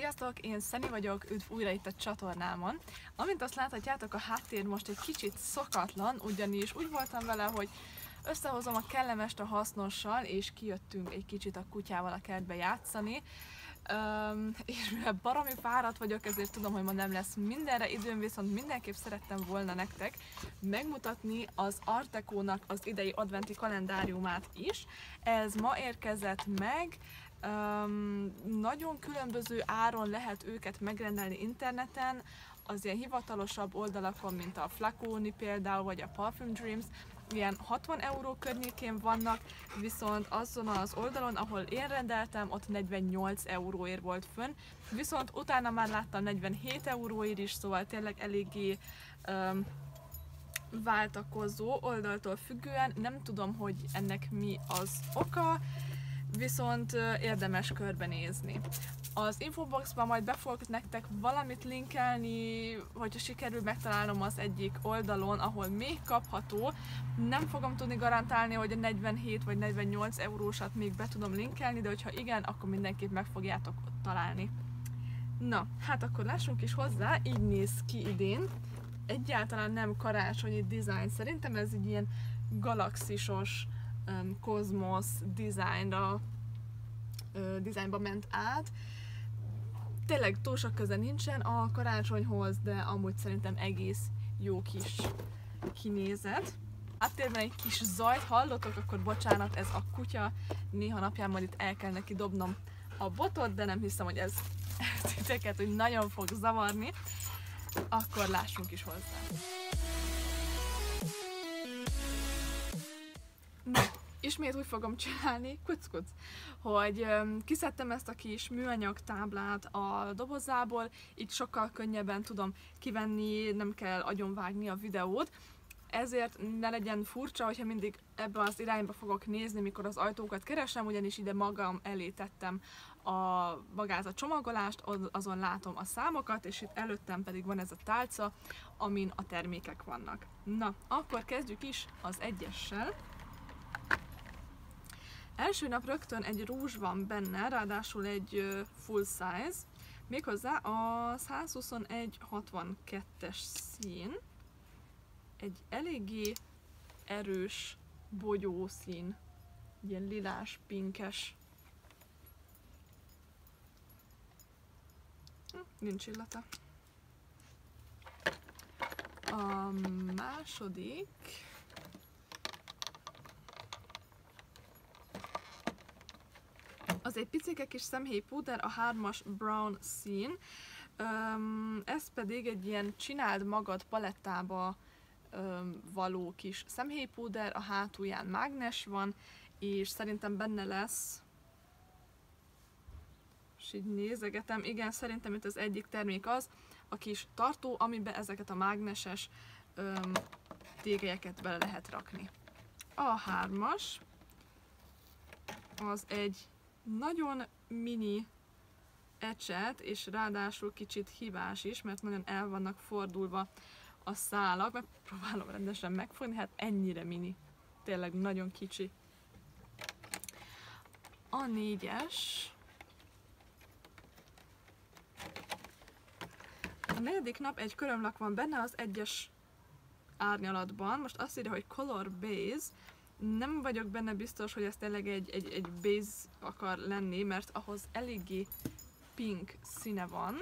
Sziasztok, én Szeni vagyok, üdv újra itt a csatornámon. Amint azt láthatjátok, a háttér most egy kicsit szokatlan, ugyanis úgy voltam vele, hogy összehozom a kellemest a hasznossal, és kijöttünk egy kicsit a kutyával a kertbe játszani. És mivel baromi fáradt vagyok, ezért tudom, hogy ma nem lesz mindenre időm, viszont mindenképp szerettem volna nektek megmutatni az Art Deco-nak az idei adventi kalendáriumát is. Ez ma érkezett meg. Nagyon különböző áron lehet őket megrendelni interneten, az ilyen hivatalosabb oldalakon, mint a Flaconi például, vagy a Parfum Dreams, ilyen 60 euró környékén vannak, viszont azon az oldalon, ahol én rendeltem, ott 48 euróért volt fönn, viszont utána már láttam 47 euróért is, szóval tényleg eléggé váltakozó oldaltól függően. Nem tudom, hogy ennek mi az oka, viszont érdemes körbenézni. Az infoboxban majd be fogok nektek valamit linkelni, hogyha sikerül megtalálnom az egyik oldalon, ahol még kapható. Nem fogom tudni garantálni, hogy a 47 vagy 48 eurósat még be tudom linkelni, de hogyha igen, akkor mindenképp meg fogjátok ott találni. Na, hát akkor lássunk is hozzá, így néz ki idén. Egyáltalán nem karácsonyi dizájn, szerintem ez egy ilyen galaxisos, kozmosz dizájnba ment át. Tényleg túl sok köze nincsen a karácsonyhoz, de amúgy szerintem egész jó kis kinézet. Háttérben egy kis zajt hallotok, akkor bocsánat, ez a kutya. Néha napján majd itt el kell neki dobnom a botot, de nem hiszem, hogy ez titeket úgy nagyon fog zavarni. Akkor lássunk is hozzá. Na, ismét úgy fogom csinálni, kuc-kuc, hogy kiszedtem ezt a kis műanyag táblát a dobozából, így sokkal könnyebben tudom kivenni, nem kell agyonvágni a videót, ezért ne legyen furcsa, hogyha mindig ebbe az irányba fogok nézni, mikor az ajtókat keresem, ugyanis ide magam elé tettem magát a csomagolást, azon látom a számokat, és itt előttem pedig van ez a tálca, amin a termékek vannak. Na, akkor kezdjük is az egyessel. Első nap rögtön egy rúzs van benne, ráadásul egy full size, méghozzá a 121-62-es szín, egy eléggé erős bogyószín, ilyen lilás, pinkes, nincs illata. A második az egy picike kis szemhéjpúder, a 3-as brown szín, ez pedig egy ilyen csináld magad palettába való kis szemhéjpúder, a hátulján mágnes van, és szerintem benne lesz, és így nézegetem, igen, szerintem itt az egyik termék az, a kis tartó, amiben ezeket a mágneses tégelyeket bele lehet rakni. A 3-as az egy nagyon mini ecset, és ráadásul kicsit hibás is, mert nagyon el vannak fordulva a szálak, megpróbálom rendesen megfogni, hát ennyire mini, tényleg nagyon kicsi. A 4-es, a negyedik nap egy körömlak van benne az 1-es árnyalatban, most azt írja, hogy Color Base, nem vagyok benne biztos, hogy ez tényleg egy base akar lenni, mert ahhoz eléggé pink színe van.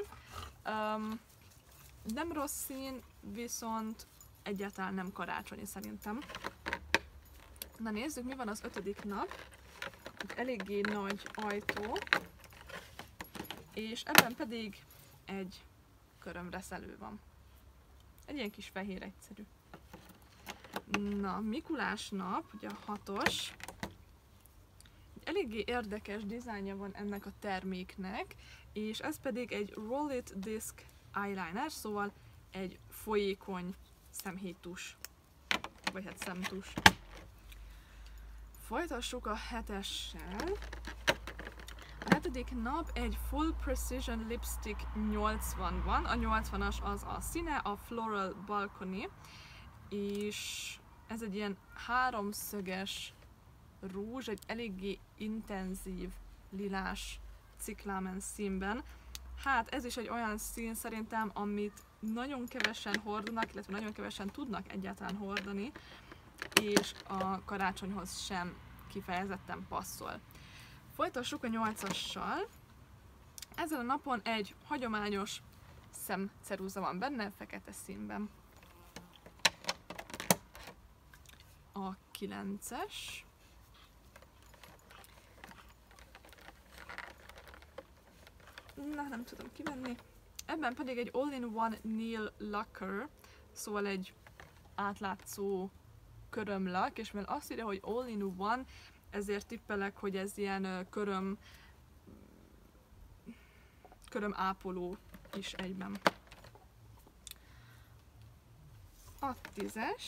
Nem rossz szín, viszont egyáltalán nem karácsonyi szerintem. Na nézzük, mi van az 5. nap. Egy eléggé nagy ajtó, és ebben pedig egy körömreszelő van. Egy ilyen kis fehér egyszerű. Na, Mikulás nap, ugye a 6-os. Eléggé érdekes dizájnja van ennek a terméknek, és ez pedig egy Roll It Disc Eyeliner, szóval egy folyékony szemhéjtus, vagy hát szemtus. Folytassuk a 7-essel. A 7. nap egy Full Precision Lipstick 80 van, a 80-as az a színe, a Floral Balcony, és ez egy ilyen háromszöges rúzs, egy eléggé intenzív lilás ciklámen színben. Hát ez is egy olyan szín szerintem, amit nagyon kevesen hordanak, illetve nagyon kevesen tudnak egyáltalán hordani, és a karácsonyhoz sem kifejezetten passzol. Folytassuk a 8-assal. Ezen a napon egy hagyományos szemceruza van benne, fekete színben. A 9-es. Na, nem tudom kivenni. Ebben pedig egy all-in-one nail lacquer, szóval egy átlátszó körömlak, és mivel azt írja, hogy all-in-one, ezért tippelek, hogy ez ilyen körömápoló is egyben. A 10-es.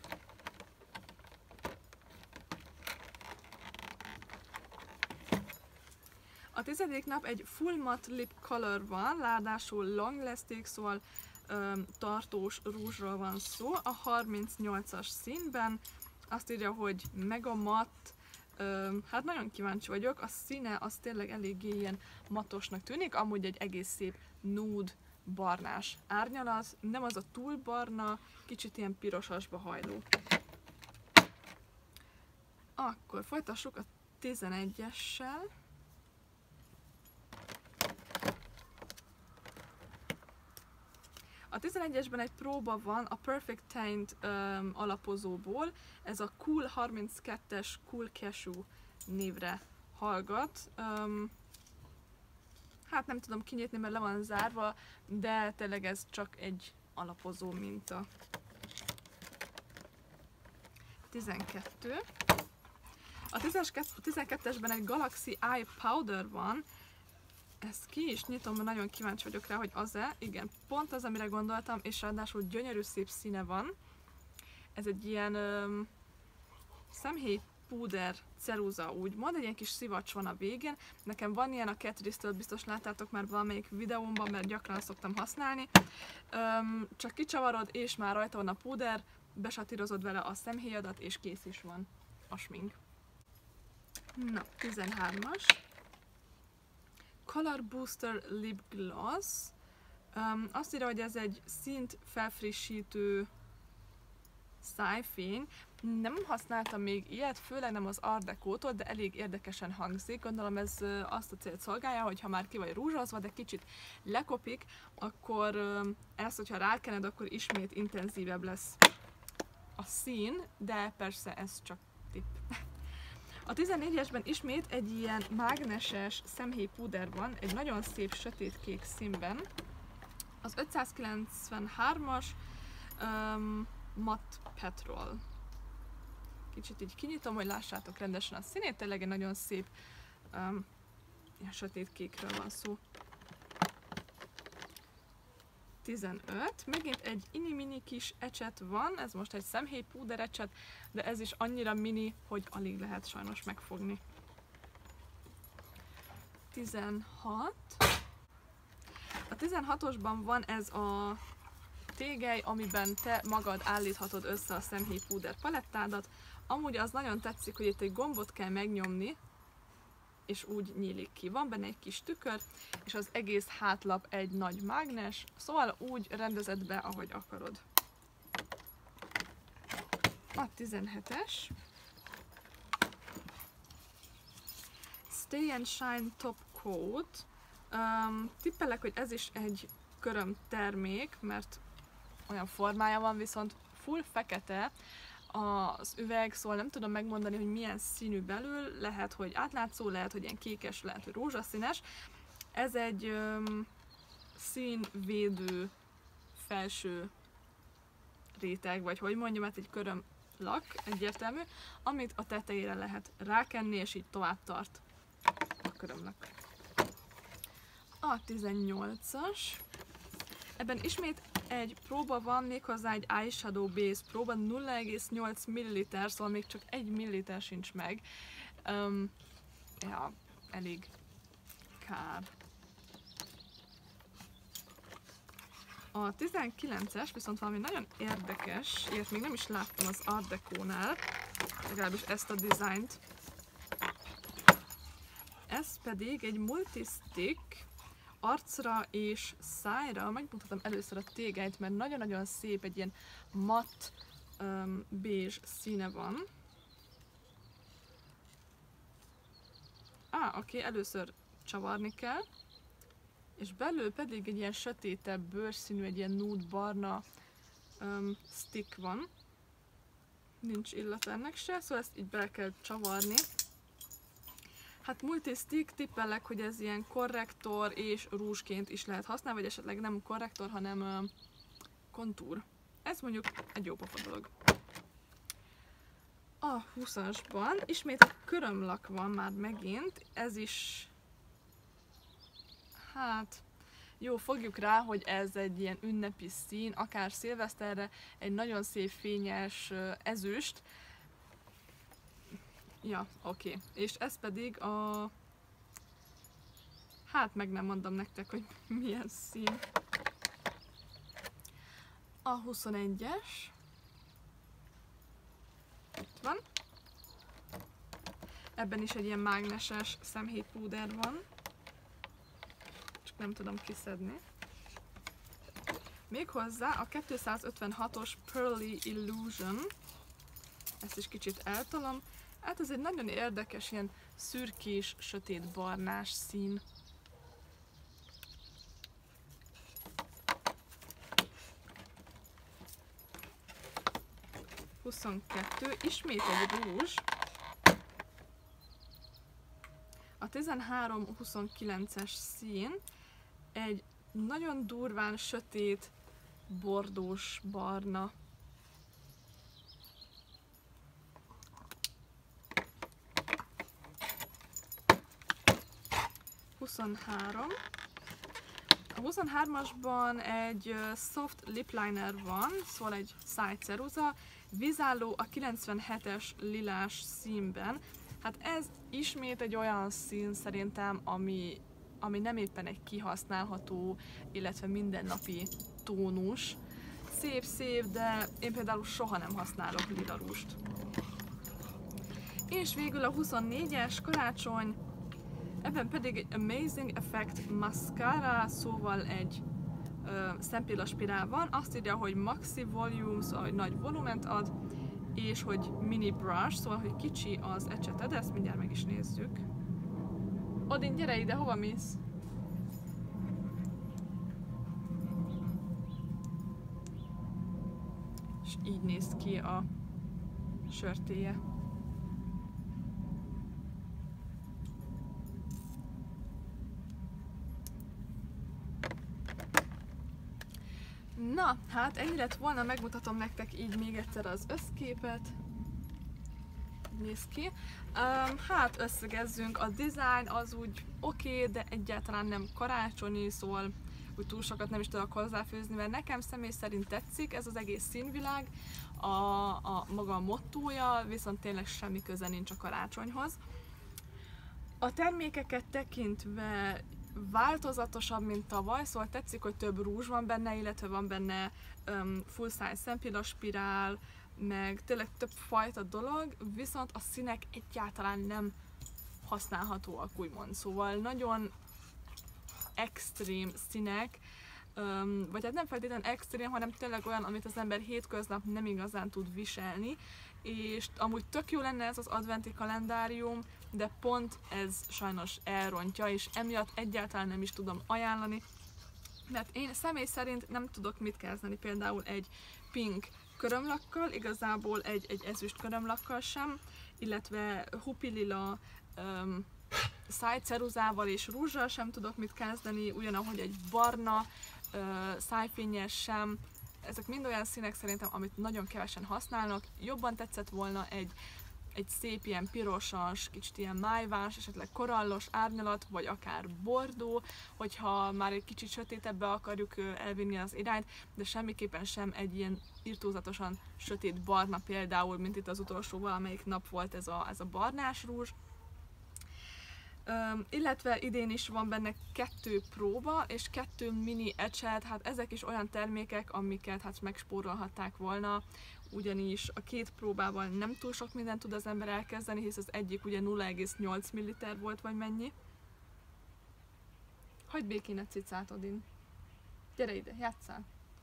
A 10. nap egy full matte lip color van, ráadásul long lasting, szóval tartós rúzsról van szó, a 38-as színben. Azt írja, hogy mega matt, hát nagyon kíváncsi vagyok, a színe az tényleg eléggé ilyen matosnak tűnik, amúgy egy egész szép nude barnás árnyalat, nem az a túl barna, kicsit ilyen pirosasba hajló. Akkor folytassuk a 11-essel. A 11-esben egy próba van a Perfect Taint alapozóból, ez a Cool 32-es Cool Cashew névre hallgat. Hát nem tudom kinyitni, mert le van zárva, de tényleg ez csak egy alapozó minta. 12. A 12-esben egy Galaxy Eye Powder van. Ezt ki is nyitom, mert nagyon kíváncsi vagyok rá, hogy az-e. Igen, pont az, amire gondoltam, és ráadásul gyönyörű szép színe van. Ez egy ilyen szemhéj púder ceruza, úgymond, egy ilyen kis szivacs van a végén. Nekem van ilyen a Catrice-től, biztos láttátok már valamelyik videómban, mert gyakran szoktam használni. Csak kicsavarod, és már rajta van a púder, besatírozod vele a szemhéjadat, és kész is van a smink. Na, 13-as. Color Booster Lip Gloss. Azt írja, hogy ez egy színt felfrissítő szájfény. Nem használtam még ilyet, főleg nem az Art Deco-tól, de elég érdekesen hangzik. Gondolom ez azt a célt szolgálja, hogy ha már ki vagy rúzsozva, de kicsit lekopik, akkor ezt, hogyha rákened, akkor ismét intenzívebb lesz a szín, de persze ez csak tipp. A 14-esben ismét egy ilyen mágneses szemhéjpúder van, egy nagyon szép sötétkék színben. Az 593-as Matte Petrol. Kicsit így kinyitom, hogy lássátok rendesen a színét, tényleg egy nagyon szép ilyen sötétkékről van szó. 15. Megint egy mini kis ecset van, ez most egy szemhéjpúder ecset, de ez is annyira mini, hogy alig lehet sajnos megfogni. 16. A 16-osban van ez a tégely, amiben te magad állíthatod össze a szemhéjpúder palettádat. Amúgy az nagyon tetszik, hogy itt egy gombot kell megnyomni, és úgy nyílik ki. Van benne egy kis tükör, és az egész hátlap egy nagy mágnes, szóval úgy rendezed be, ahogy akarod. A 17-es. Stay and Shine Top Coat. Tippelek, hogy ez is egy köröm termék, mert olyan formája van, viszont full fekete az üveg, szóval nem tudom megmondani, hogy milyen színű belül, lehet, hogy átlátszó, lehet, hogy ilyen kékes, lehet, hogy rózsaszínes. Ez egy színvédő felső réteg, vagy hogy mondjam, hát egy körömlak, egyértelmű, amit a tetejére lehet rákenni, és így tovább tart a körömlak. A 18-as. Ebben ismét egy próba van, méghozzá egy eyeshadow base próba, 0,8 ml, szóval még csak 1 ml sincs meg. Ja, elég kár. A 19-es viszont valami nagyon érdekes, ilyet még nem is láttam az Art Deco-nál, legalábbis ezt a dizájnt. Ez pedig egy multistick, arcra és szájra megmutatom először a tégelyt, mert nagyon-nagyon szép, egy ilyen matt bézs színe van. Oké, először csavarni kell, és belül pedig egy ilyen sötétebb bőrszínű, egy ilyen nude barna stick van. Nincs illat ennek se, szóval ezt így bele kell csavarni. Hát multi-stick, tippellek, hogy ez ilyen korrektor és rúzsként is lehet használni, vagy esetleg nem korrektor, hanem kontúr. Ez mondjuk egy jó pofa dolog. A 20-asban ismét a körömlak van már megint, ez is, hát jó, fogjuk rá, hogy ez egy ilyen ünnepi szín, akár szilveszterre, egy nagyon szép fényes ezüst. Ja, oké. És ez pedig a... Hát meg nem mondom nektek, hogy milyen szín. A 21-es. Itt van. Ebben is egy ilyen mágneses szemhéjpúder van. Csak nem tudom kiszedni. Méghozzá a 256-os Pearly Illusion. Ezt is kicsit eltolom. Hát ez egy nagyon érdekes, ilyen szürkés, sötét barnás szín. Ismét egy rúzs. A 13-29-es szín egy nagyon durván sötét, bordós barna. A 23-asban egy soft lip liner van, szóval egy szájceruza, vízálló a 97-es lilás színben. Hát ez ismét egy olyan szín szerintem, ami nem éppen egy kihasználható, illetve mindennapi tónus. Szép, de én például soha nem használok lila rúst. És végül a 24-es karácsony, ebben pedig egy Amazing Effect Mascara, szóval egy szempillaspirál van. Azt írja, hogy Maxi Volume, szóval hogy nagy volument ad, és hogy Mini Brush, szóval hogy kicsi az ecseted, ezt mindjárt meg is nézzük. Odin, gyere ide, hova mész? És így néz ki a sörtéje. Na, hát ennyi lett volna, megmutatom nektek így még egyszer az összképet. Néz ki. Hát összegezzünk, a design az úgy oké, de egyáltalán nem karácsonyi, szóval úgy túl sokat nem is tudok hozzáfőzni, mert nekem személy szerint tetszik ez az egész színvilág, maga a mottója, viszont tényleg semmi köze nincs a karácsonyhoz. A termékeket tekintve változatosabb, mint tavaly, szóval tetszik, hogy több rúzs van benne, illetve van benne full size szempillaspirál, meg tényleg több fajta dolog, viszont a színek egyáltalán nem használhatóak, úgymond. Szóval nagyon extrém színek, vagy hát nem feltétlenül extrém, hanem tényleg olyan, amit az ember hétköznap nem igazán tud viselni, és amúgy tök jó lenne ez az adventi kalendárium, de pont ez sajnos elrontja, és emiatt egyáltalán nem is tudom ajánlani, mert én személy szerint nem tudok mit kezdeni például egy pink körömlakkal, igazából egy ezüst körömlakkal sem, illetve hupilila szájceruzával és rúzsal sem tudok mit kezdeni, ugyanahogy egy barna szájfényes sem. Ezek mind olyan színek szerintem, amit nagyon kevesen használnak. Jobban tetszett volna egy szép ilyen pirosas, kicsit ilyen májvás, esetleg korallos árnyalat, vagy akár bordó, hogyha már egy kicsit sötétebbre akarjuk elvinni az irányt, de semmiképpen sem egy ilyen irtózatosan sötét barna például, mint itt az utolsó valamelyik nap volt ez a barnás rúzs. Illetve idén is van benne 2 próba és 2 mini ecset, hát ezek is olyan termékek, amiket hát megspórolhatták volna, ugyanis a 2 próbával nem túl sok mindent tud az ember elkezdeni, hisz az egyik ugye 0,8 ml volt, vagy mennyi. Hagyd békén a cicát, Odin. Gyere ide, játsszál.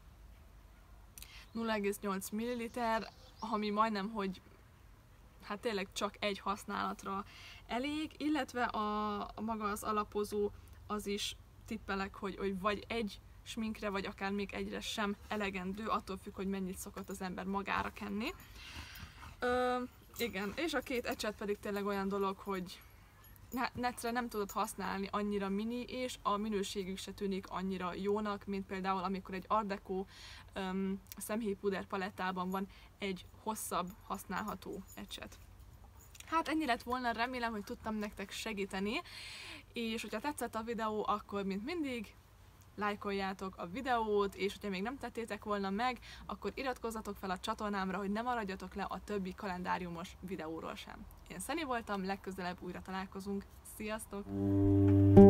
0,8 ml, ami majdnem, hogy hát tényleg csak egy használatra elég, illetve a maga az alapozó, az is tippelek, hogy vagy egy sminkre, vagy akár még egyre sem elegendő, attól függ, hogy mennyit szokott az ember magára kenni. Igen, és a két ecset pedig tényleg olyan dolog, hogy netre nem tudod használni, annyira mini, és a minőségük se tűnik annyira jónak, mint például amikor egy Art Deco szemhéjpuder palettában van egy hosszabb használható ecset. Hát ennyi lett volna, remélem, hogy tudtam nektek segíteni, és hogyha tetszett a videó, akkor mint mindig lájkoljátok a videót, és hogyha még nem tettétek volna meg, akkor iratkozzatok fel a csatornámra, hogy ne maradjatok le a többi kalendáriumos videóról sem. Én Szeni voltam, legközelebb újra találkozunk. Sziasztok!